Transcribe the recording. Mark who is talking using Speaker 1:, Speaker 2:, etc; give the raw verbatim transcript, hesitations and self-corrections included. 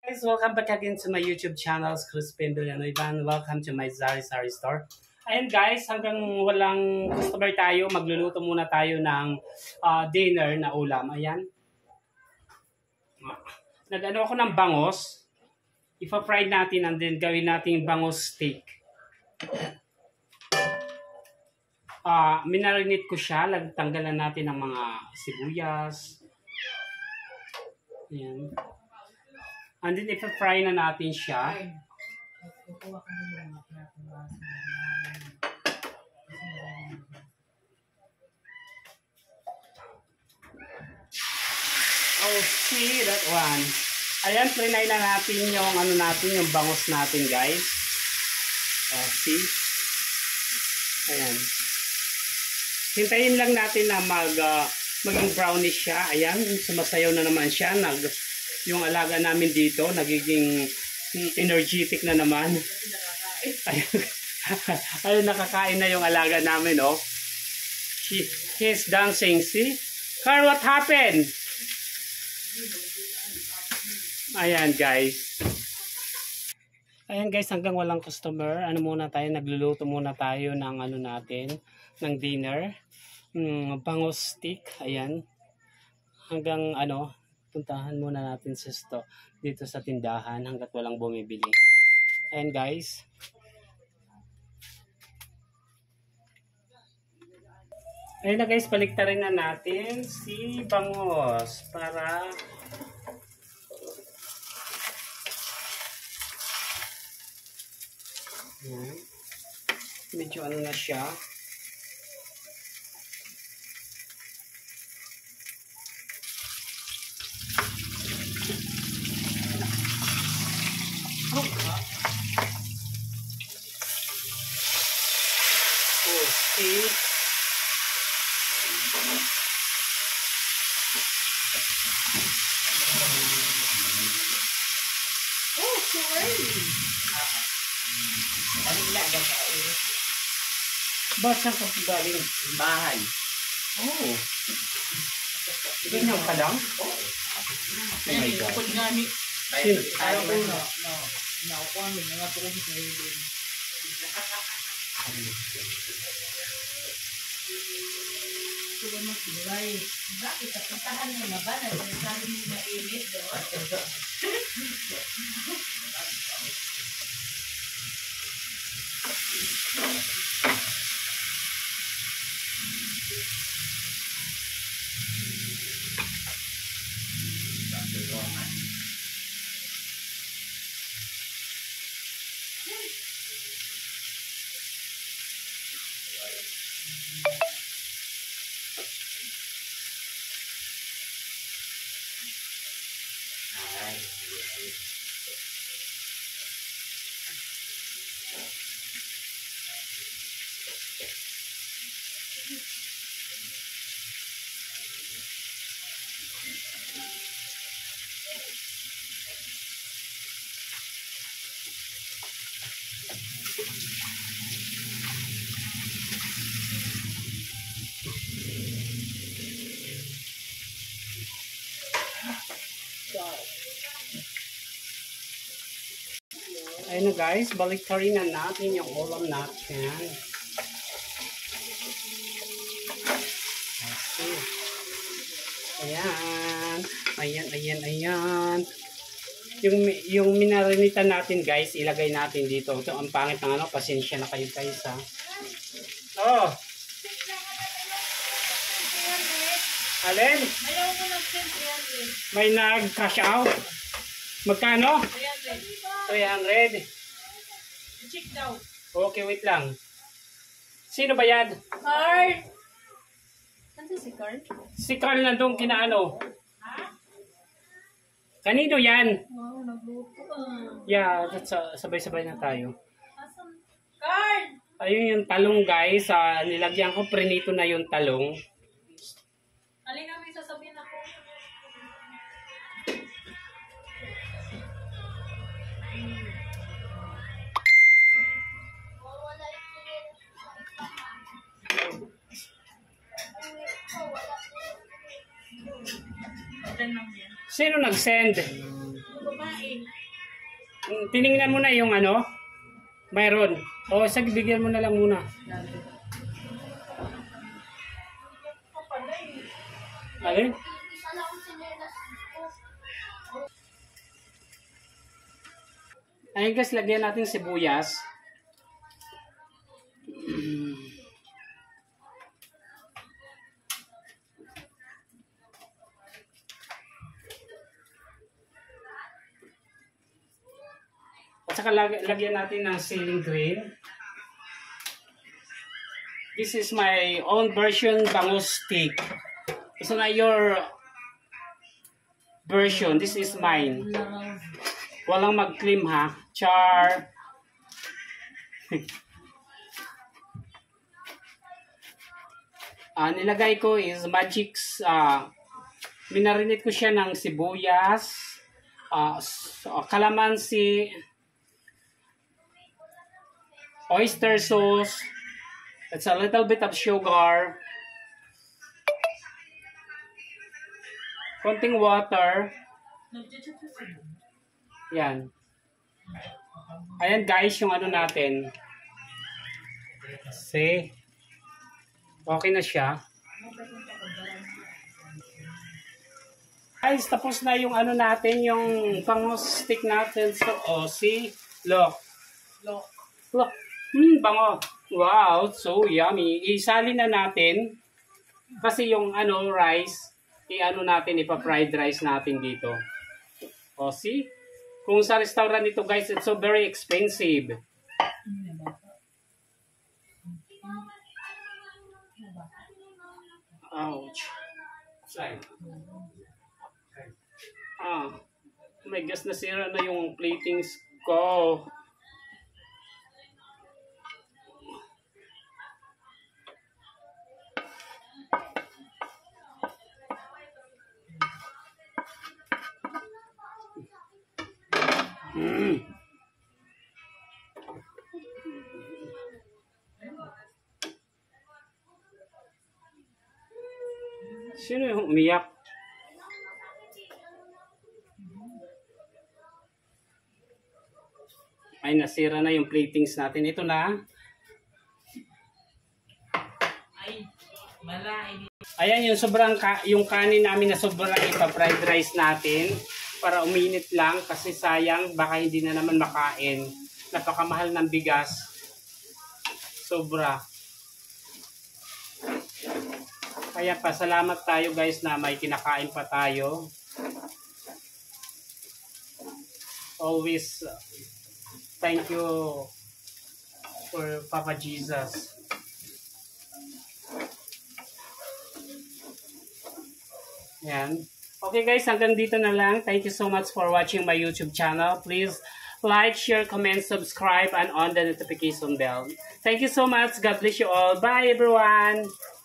Speaker 1: Guys, welcome back again to my YouTube channel, Crispin Villanueva. Welcome to my Zari Sari store. Ayan guys, hanggang walang customer tayo, magluluto muna tayo ng uh, dinner na ulam. Ayan. Nag-ano ako ng bangos. Ipa-fry natin and then gawin natin bangos steak. Uh, minarinate ko siya. Tanggalan natin ng mga sibuyas. Ayan. And then ipa-fry na natin siya. Oh, see that one. Ayan, trinay na natin yung ano natin, yung bangus natin, guys. Oh, see? Ayan. Hintayin lang natin na mag uh, maging brownish siya. Ayan, sumasayaw na naman siya. Nag yung alaga namin dito, nagiging energetic na naman. Ayun, ayun nakakain na yung alaga namin, oh. She, he's dancing, see? Carl, what happened? Ayan, guys. Ayan, guys, hanggang walang customer, ano muna tayo, nagluluto muna tayo ng ano natin, ng dinner. Mm, bangus stick, ayan. Hanggang ano, puntahan muna natin sa sto dito sa tindahan hanggat walang bumibili. Ayan guys. Ayan na guys, baliktarin na natin si bangus para ayan. Medyo ano na siya. Oh, see?
Speaker 2: Oh, so early.
Speaker 1: Alila ka sa ulo. Basta ka galing bahay. Oh. Ganyan ka lang? Oh. Oh my God.
Speaker 2: Ayaw ko na, na, na ako kami, nga po kami sa hibin. Ito ba magsilay? Bakit? Kapuntahan mo na ba? Nagsasabi mo na init doon?
Speaker 1: Ayun na guys, baliktarin na natin yung ulam natin. Ayan. Ayan, ayan, ayan. Yung, yung minarinita natin guys, ilagay natin dito. Ito ang pangit ng ano, pasensya na kayo guys ha. Oh. Alin? May nag-cash out? Magkano? three hundred.
Speaker 2: Check daw.
Speaker 1: Okay, wait lang. Sino ba yan?
Speaker 2: Carl! Ano si Carl?
Speaker 1: Si Carl na doon kinaano.
Speaker 2: Ha?
Speaker 1: Kanino yan?
Speaker 2: Wow, nagluto ah.
Speaker 1: Yeah, that's, uh, sabay-sabay na tayo.
Speaker 2: Carl!
Speaker 1: Ayun yung talong guys. Uh, nilagyan ko, prinito na yung talong.
Speaker 2: Alin na may sasabihin ako.
Speaker 1: Sino nag-send?
Speaker 2: Babae.
Speaker 1: Tiningnan mo na yung ano? Mayroon. O, sige, bigyan mo na lang muna. Alin? Ayun guys, lagyan natin sibuyas. At saka lag lagyan natin ng ceiling green. This is my own version bangus stick. It's not your version. This is mine. Walang mag-claim ha. Char. uh, nilagay ko is Magic's. Uh, minarinate ko siya ng sibuyas, uh, kalamansi, oyster sauce. It's a little bit of sugar. Konting water. Yan. Ayan guys, yung ano natin. See? Okay na siya. Guys, tapos na yung ano natin, yung bangus stick natin. So, oh, see? Look.
Speaker 2: Look.
Speaker 1: Look. Hmm, bango. Wow, so yummy. Isali na natin. Kasi yung ano, rice, i-ano natin, ipa-fried rice natin dito. Oh, see? Kung sa restaurant ito guys, it's so very expensive. Ouch. Sorry. Ah, may gas, nasira na yung platings ko. Mm. Sino yung umiyak? Ay, nasira na yung platings natin. Ito na.
Speaker 2: Ay, malay.
Speaker 1: Ayan yung sobrang ka yung kanin namin na sobrang ipa-fried rice natin para uminit lang kasi sayang baka hindi na naman makain. Napakamahal ng bigas. Sobra. Kaya pa salamat tayo guys na may kinakain pa tayo. Always uh, thank you for Papa Jesus. Yan. Okay guys, hanggang dito na lang. Thank you so much for watching my YouTube channel. Please like, share, comment, subscribe, and on the notification bell. Thank you so much. God bless you all. Bye everyone.